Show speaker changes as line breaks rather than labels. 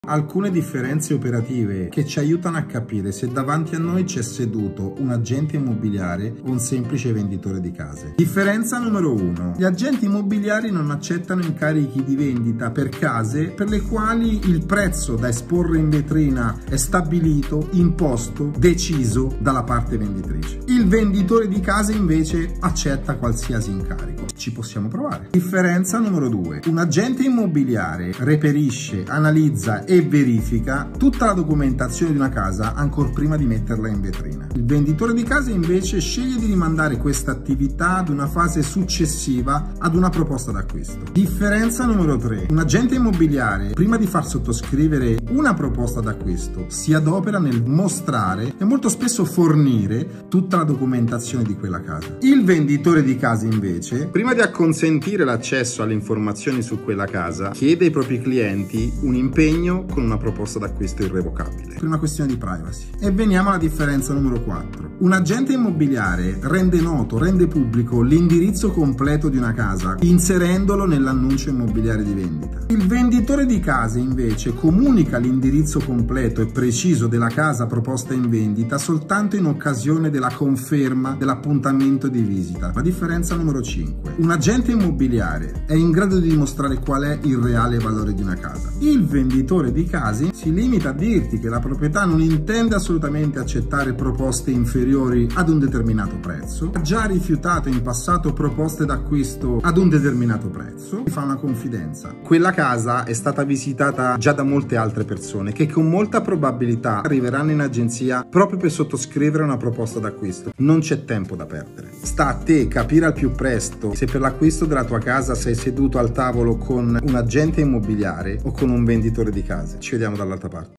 Alcune differenze operative che ci aiutano a capire se davanti a noi c'è seduto un agente immobiliare o un semplice venditore di case. Differenza numero 1. Gli agenti immobiliari non accettano incarichi di vendita per case per le quali il prezzo da esporre in vetrina è stabilito, imposto, deciso dalla parte venditrice. Il venditore di case invece accetta qualsiasi incarico. Ci possiamo provare. Differenza numero 2. Un agente immobiliare reperisce, analizza e verifica tutta la documentazione di una casa ancora prima di metterla in vetrina. Il venditore di case invece sceglie di rimandare questa attività ad una fase successiva ad una proposta d'acquisto. Differenza numero 3. Un agente immobiliare, prima di far sottoscrivere una proposta d'acquisto, si adopera nel mostrare e molto spesso fornire tutta la documentazione di quella casa. Il venditore di case invece, prima di acconsentire l'accesso alle informazioni su quella casa, chiede ai propri clienti un impegno con una proposta d'acquisto irrevocabile. Per una questione di privacy. E veniamo alla differenza numero 4. Un agente immobiliare rende noto, rende pubblico l'indirizzo completo di una casa, inserendolo nell'annuncio immobiliare di vendita. Il venditore di case invece comunica l'indirizzo completo e preciso della casa proposta in vendita soltanto in occasione della conferma dell'appuntamento di visita. La differenza numero 5. Un agente immobiliare è in grado di dimostrare qual è il reale valore di una casa. Il venditore di case si limita a dirti che la proprietà non intende assolutamente accettare proposte inferiori ad un determinato prezzo, ha già rifiutato in passato proposte d'acquisto ad un determinato prezzo, ti fa una confidenza. Quella casa è stata visitata già da molte altre persone che con molta probabilità arriveranno in agenzia proprio per sottoscrivere una proposta d'acquisto. Non c'è tempo da perdere. Sta a te capire al più presto se per l'acquisto della tua casa sei seduto al tavolo con un agente immobiliare o con un venditore di case. Ci vediamo dall'altra parte.